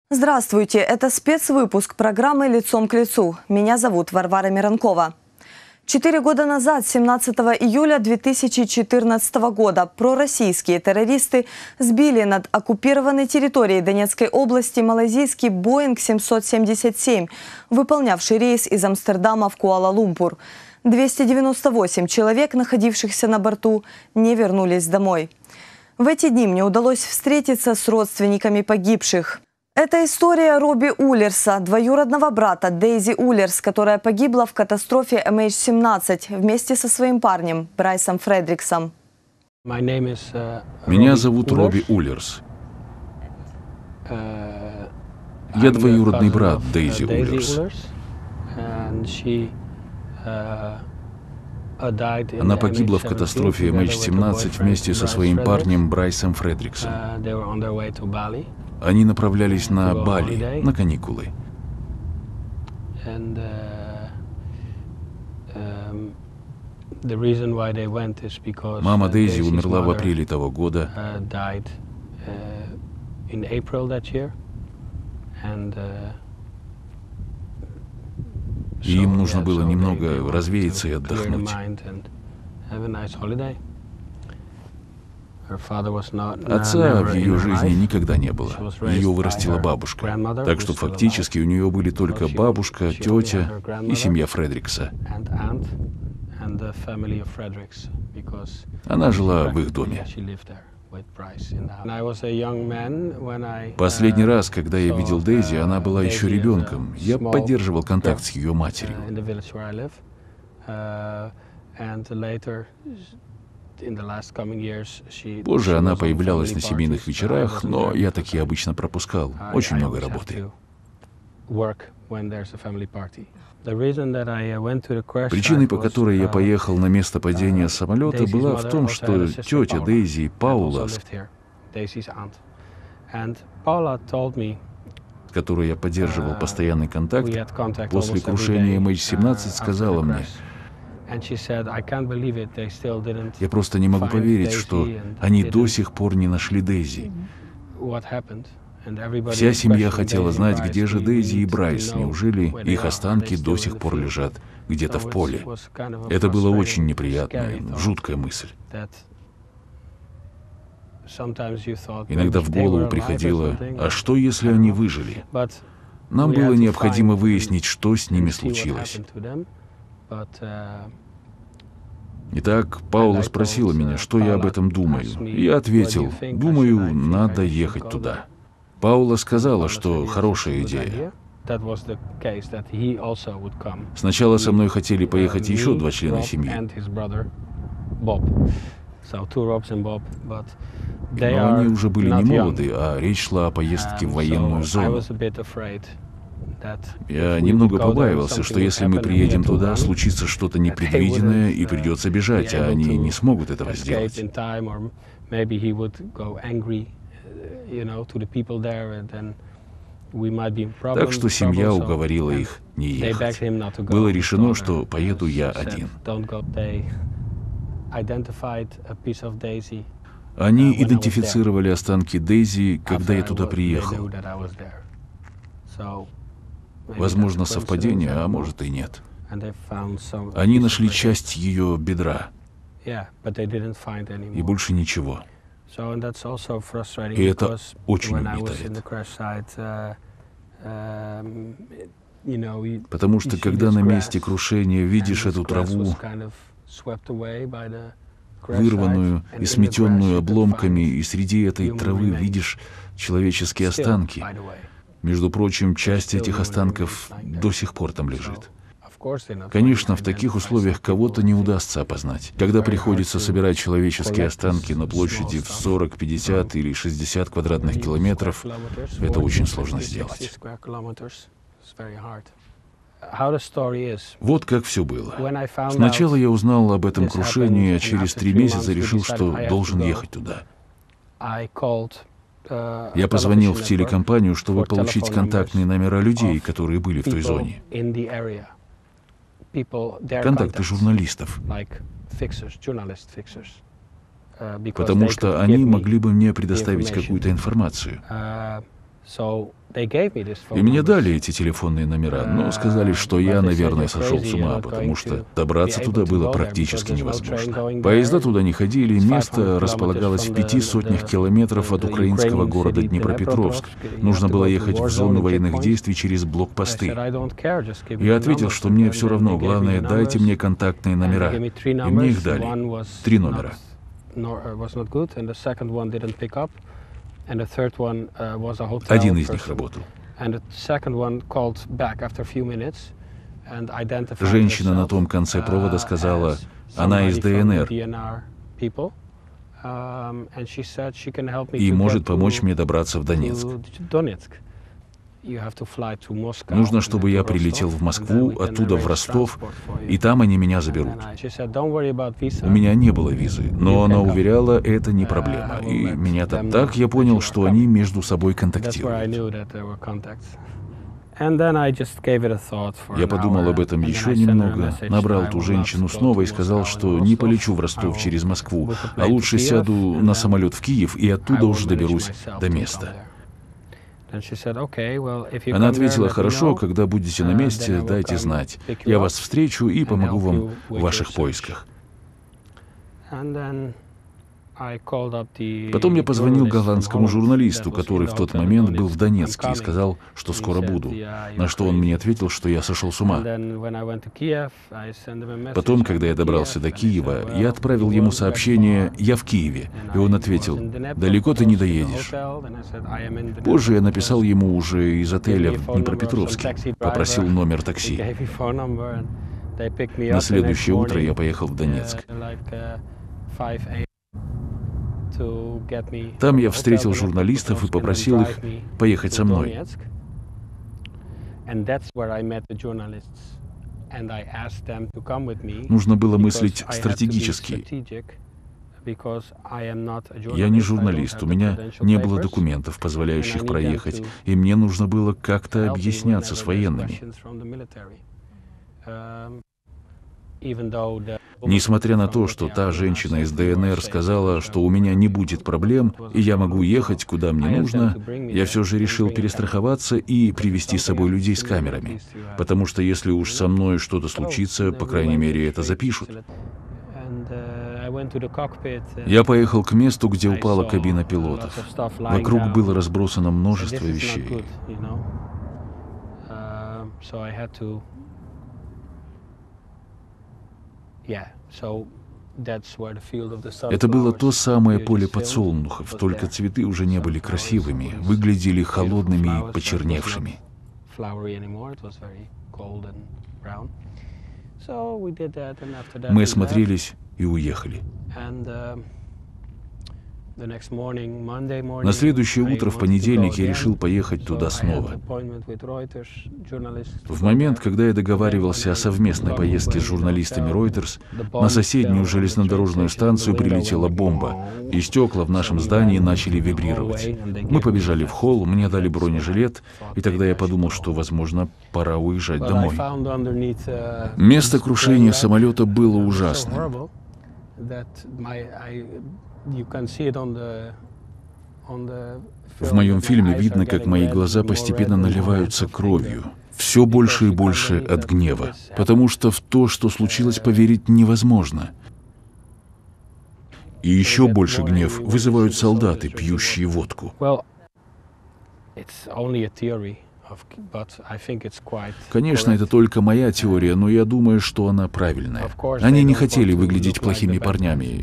Здравствуйте, это спецвыпуск программы «Лицом к лицу». Меня зовут Варвара Миранкова. 4 года назад, 17 июля 2014 года, пророссийские террористы сбили над оккупированной территорией Донецкой области малайзийский Боинг 777, выполнявший рейс из Амстердама в Куала-Лумпур. 298 человек, находившихся на борту, не вернулись домой. В эти дни мне удалось встретиться с родственниками погибших. Это история Робби Уллерса, двоюродного брата Дейзи Уллерс, которая погибла в катастрофе MH17 вместе со своим парнем Брайсом Фредриксом. Меня зовут Робби Уллерс. Я двоюродный брат Дейзи Уллерс. Она погибла в катастрофе MH17 вместе со своим парнем Брайсом Фредриксом. Они направлялись на Бали, на каникулы. Мама Дейзи умерла в апреле того года. И им нужно было немного развеяться и отдохнуть. Отца в ее жизни никогда не было. Ее вырастила бабушка. Так что фактически у нее были только бабушка, тетя и семья Фредрикса. Она жила в их доме. Последний раз, когда я видел Дейзи, она была еще ребенком. Я поддерживал контакт с ее матерью. Позже она появлялась на семейных вечерах, но я такие обычно пропускал. Очень много работы. Причиной, по которой я поехал на место падения самолета, была в том, что тетя Дейзи, Паула, с которой я поддерживал постоянный контакт, после крушения MH17 сказала мне: «Я просто не могу поверить, что они до сих пор не нашли Дейзи». Вся семья хотела знать, где же Дейзи и Брайс. Неужели их останки до сих пор лежат где-то в поле? Это было очень неприятная, жуткая мысль. Иногда в голову приходило: а что, если они выжили? Нам было необходимо выяснить, что с ними случилось. Итак, Паула спросила меня, что я об этом думаю. И я ответил: думаю, надо ехать туда. Паула сказала, что хорошая идея. Сначала со мной хотели поехать еще 2 члена семьи. Но они уже были не молоды, а речь шла о поездке в военную зону. Я немного побаивался, что если мы приедем туда, случится что-то непредвиденное и придется бежать, а они не смогут этого сделать. Так что семья уговорила их не ехать. Было решено, что поеду я один. Они идентифицировали останки Дейзи, когда я туда приехал. Возможно, совпадение, а может и нет. Они нашли часть ее бедра. И больше ничего. И это очень угнетает. Потому что, когда на месте крушения видишь эту траву, вырванную и сметенную обломками, и среди этой травы видишь человеческие останки. Между прочим, часть этих останков до сих пор там лежит. Конечно, в таких условиях кого-то не удастся опознать. Когда приходится собирать человеческие останки на площади в 40, 50 или 60 квадратных километров, это очень сложно сделать. Вот как все было. Сначала я узнал об этом крушении, а через 3 месяца решил, что должен ехать туда. Я позвонил в телекомпанию, чтобы получить контактные номера людей, которые были в той зоне. Контакты журналистов. Потому что они могли бы мне предоставить какую-то информацию. И мне дали эти телефонные номера, но сказали, что я, наверное, сошел с ума, потому что добраться туда было практически невозможно. Поезда туда не ходили, место располагалось в 500 километров от украинского города Днепропетровск. Нужно было ехать в зону военных действий через блокпосты. Я ответил, что мне все равно, главное, дайте мне контактные номера. И мне их дали. 3 номера. Один из них работал. Женщина на том конце провода сказала, она из ДНР и может помочь мне добраться в Донецк. Нужно, чтобы я прилетел в Москву, оттуда в Ростов, и там они меня заберут. У меня не было визы, но она уверяла, это не проблема. И меня там так, я понял, что они между собой контактируют. Я подумал об этом еще немного, набрал ту женщину снова и сказал, что не полечу в Ростов через Москву, а лучше сяду на самолет в Киев и оттуда уже доберусь до места. Она ответила, хорошо, когда будете на месте, дайте знать. Я вас встречу и помогу вам в ваших поисках. Потом я позвонил голландскому журналисту, который в тот момент был в Донецке, и сказал, что скоро буду. На что он мне ответил, что я сошел с ума. Потом, когда я добрался до Киева, я отправил ему сообщение «Я в Киеве», и он ответил «Далеко ты не доедешь». Позже я написал ему уже из отеля в Днепропетровске, попросил номер такси. На следующее утро я поехал в Донецк. Там я встретил журналистов и попросил их поехать со мной. Нужно было мыслить стратегически. Я не журналист, у меня не было документов, позволяющих проехать, и мне нужно было как-то объясняться с военными. Несмотря на то, что та женщина из ДНР сказала, что у меня не будет проблем, и я могу ехать, куда мне нужно, я все же решил перестраховаться и привезти с собой людей с камерами. Потому что если уж со мной что-то случится, по крайней мере, это запишут. Я поехал к месту, где упала кабина пилотов. Вокруг было разбросано множество вещей. Это было то самое поле подсолнухов, только цветы уже не были красивыми, выглядели холодными и почерневшими. Мы осмотрелись и уехали. На следующее утро, в понедельник, я решил поехать туда снова. В момент, когда я договаривался о совместной поездке с журналистами Reuters, на соседнюю железнодорожную станцию прилетела бомба, и стекла в нашем здании начали вибрировать. Мы побежали в холл, мне дали бронежилет, и тогда я подумал, что, возможно, пора уезжать домой. Место крушения самолета было ужасным. В моем фильме видно, как мои глаза постепенно наливаются кровью. Все больше и больше от гнева. Потому что в то, что случилось, поверить невозможно. И еще больше гнев вызывают солдаты, пьющие водку. Конечно, это только моя теория, но я думаю, что она правильная. Они не хотели выглядеть плохими парнями.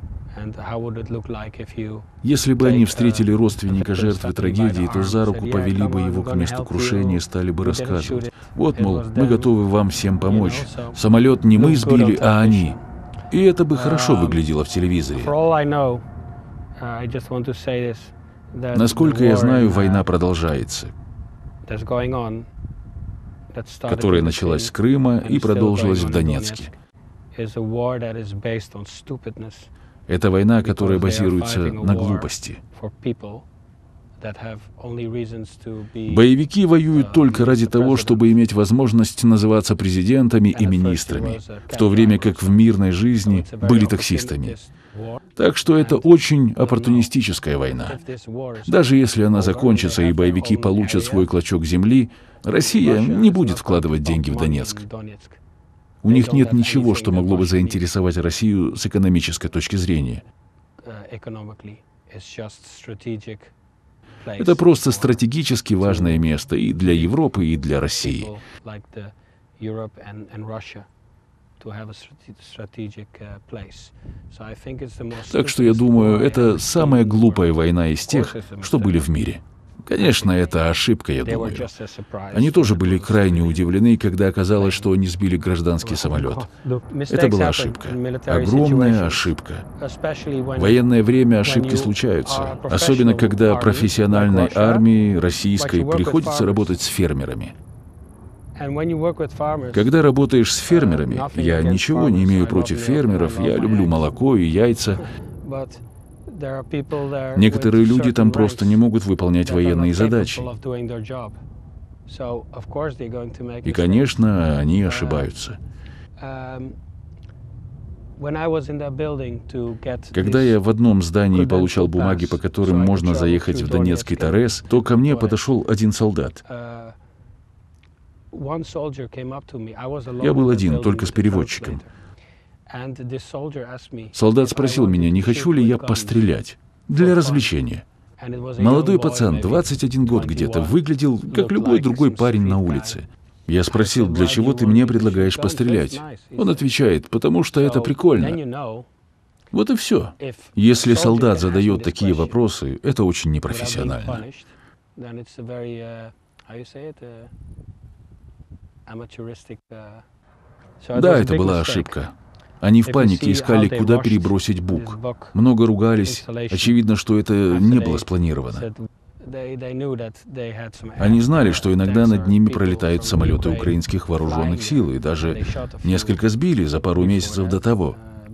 Если бы они встретили родственника жертвы трагедии, то за руку повели бы его к месту крушения и стали бы рассказывать. Вот, мол, мы готовы вам всем помочь. Самолет не мы сбили, а они. И это бы хорошо выглядело в телевизоре. Насколько я знаю, война продолжается, которая началась с Крыма и продолжилась в Донецке. Это война, которая базируется на глупости. Боевики воюют только ради того, чтобы иметь возможность называться президентами и министрами, в то время как в мирной жизни были таксистами. Так что это очень оппортунистическая война. Даже если она закончится и боевики получат свой клочок земли, Россия не будет вкладывать деньги в Донецк. У них нет ничего, что могло бы заинтересовать Россию с экономической точки зрения. Это просто стратегически важное место и для Европы, и для России. Так что я думаю, это самая глупая война из тех, что были в мире. Конечно, это ошибка, я думаю. Они тоже были крайне удивлены, когда оказалось, что они сбили гражданский самолет. Это была ошибка. Огромная ошибка. В военное время ошибки случаются, особенно когда профессиональной армии российской приходится работать с фермерами. Когда работаешь с фермерами, я ничего не имею против фермеров, я люблю молоко и яйца. Некоторые люди там просто не могут выполнять военные задачи. И, конечно, они ошибаются. Когда я в одном здании получал бумаги, по которым можно заехать в Донецк и Торез, то ко мне подошел один солдат. Я был один, только с переводчиком. Солдат спросил меня, не хочу ли я пострелять для развлечения. Молодой пацан, 21 год где-то, выглядел как любой другой парень на улице. Я спросил, для чего ты мне предлагаешь пострелять? Он отвечает, потому что это прикольно. Вот и все. Если солдат задает такие вопросы, это очень непрофессионально. Да, это была ошибка. Они в панике искали, куда перебросить бук. Много ругались. Очевидно, что это не было спланировано. Они знали, что иногда над ними пролетают самолеты украинских вооруженных сил, и даже несколько сбили за пару месяцев до того.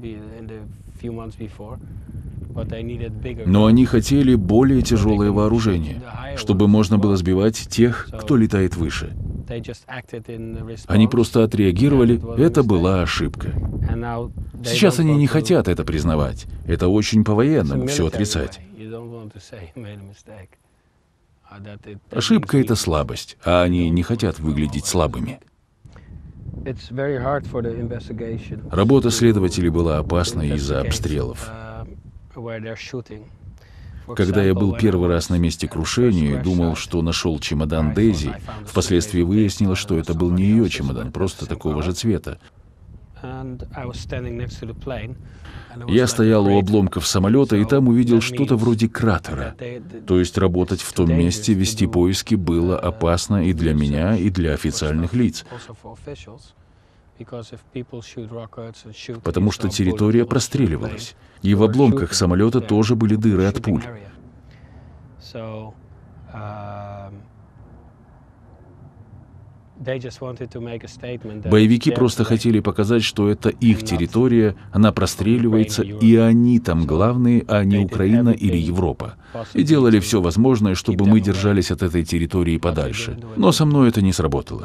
Но они хотели более тяжелое вооружение, чтобы можно было сбивать тех, кто летает выше. Они просто отреагировали, это была ошибка. Сейчас они не хотят это признавать. Это очень по-военному, все отрицать. Ошибка — это слабость, а они не хотят выглядеть слабыми. Работа следователей была опасной из-за обстрелов. Когда я был первый раз на месте крушения и думал, что нашел чемодан Дейзи, впоследствии выяснилось, что это был не ее чемодан, просто такого же цвета. Я стоял у обломков самолета и там увидел что-то вроде кратера. То есть работать в том месте, вести поиски было опасно и для меня, и для официальных лиц. Потому что территория простреливалась. И в обломках самолета тоже были дыры от пуль. Боевики просто хотели показать, что это их территория, она простреливается, и они там главные, а не Украина или Европа. И делали все возможное, чтобы мы держались от этой территории подальше. Но со мной это не сработало.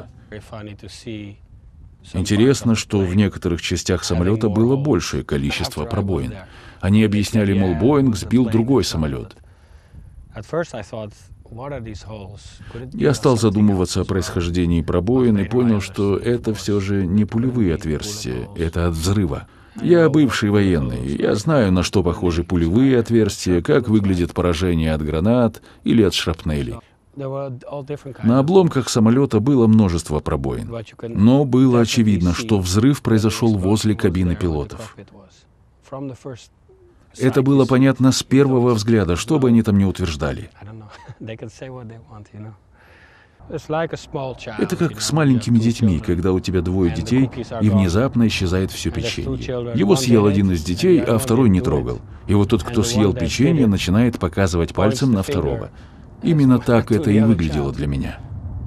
Интересно, что в некоторых частях самолета было большее количество пробоин. Они объясняли, мол, Боинг сбил другой самолет. Я стал задумываться о происхождении пробоин и понял, что это все же не пулевые отверстия, это от взрыва. Я бывший военный, я знаю, на что похожи пулевые отверстия, как выглядит поражение от гранат или от шрапнелей. На обломках самолета было множество пробоин, но было очевидно, что взрыв произошел возле кабины пилотов. Это было понятно с первого взгляда, что бы они там ни утверждали. Это как с маленькими детьми, когда у тебя двое детей, и внезапно исчезает все печенье. Его съел один из детей, а второй не трогал. И вот тот, кто съел печенье, начинает показывать пальцем на второго. Именно так это и выглядело для меня.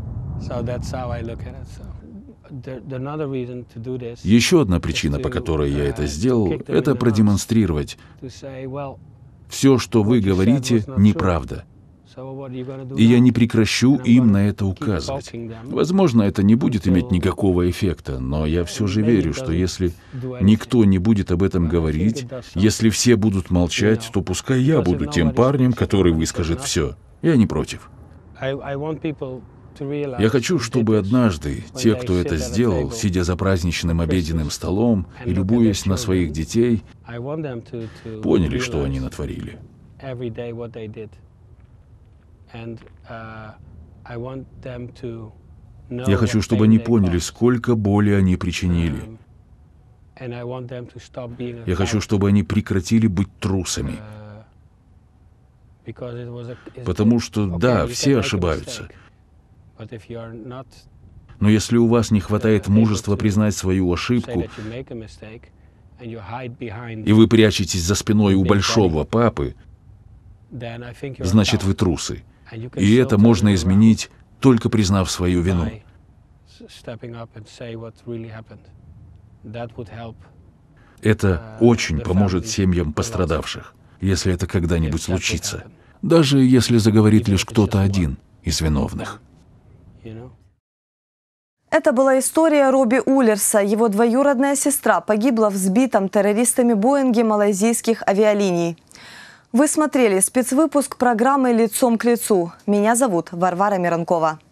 Еще одна причина, по которой я это сделал, это продемонстрировать. Все, что вы говорите, неправда. И я не прекращу им на это указывать. Возможно, это не будет иметь никакого эффекта, но я все же верю, что если никто не будет об этом говорить, если все будут молчать, то пускай я буду тем парнем, который выскажет все. Я не против. Я хочу, чтобы однажды те, кто это сделал, сидя за праздничным обеденным столом и любуясь на своих детей, поняли, что они натворили. Я хочу, чтобы они поняли, сколько боли они причинили. Я хочу, чтобы они прекратили быть трусами. Потому что, да, все ошибаются. Но если у вас не хватает мужества признать свою ошибку, и вы прячетесь за спиной у большого папы, значит, вы трусы. И это можно изменить, только признав свою вину. Это очень поможет семьям пострадавших, если это когда-нибудь случится. Даже если заговорит лишь кто-то один из виновных. Это была история Робби Уллерса. Его двоюродная сестра погибла в сбитом террористами Боинге малайзийских авиалиний. Вы смотрели спецвыпуск программы «Лицом к лицу». Меня зовут Варвара Миранкова.